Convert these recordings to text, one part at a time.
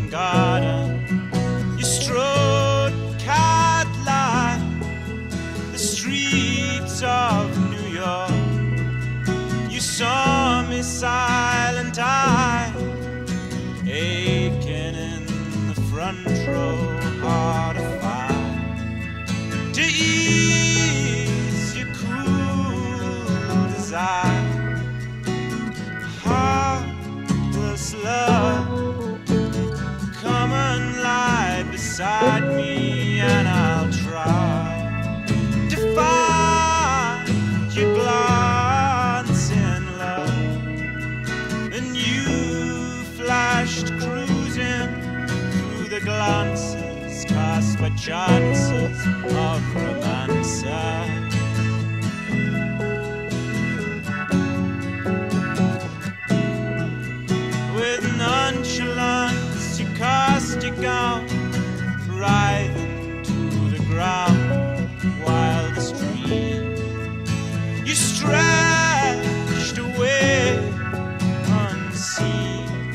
Persian garden. You strode cat-like the streets of New York. You saw me silent eye, aching in the front row, hard to find, to ease your cruel desire. Heartless love, come and lie beside me and I'll try to find your glance in love. And you flashed cruising through the glances cast by chances of romancer. With nonchalance you cast your gown, writhing to the ground, while the stream you stretched away unseen.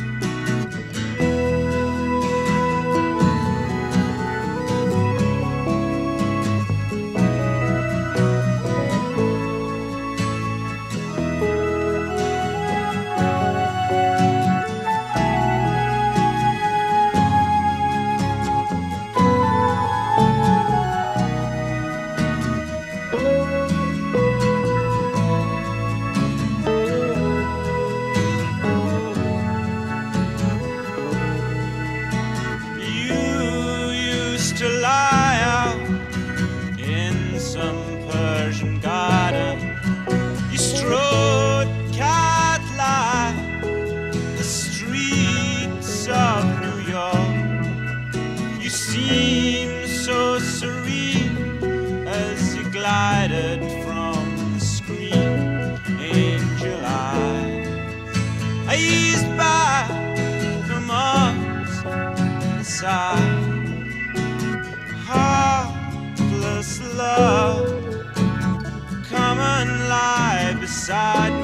To lie out in some Persian garden. You strode cat-like the streets of New York. You seemed so serene as you glided from the screen, angel eyes. I eased back from arms inside. Heartless love, come and lie beside me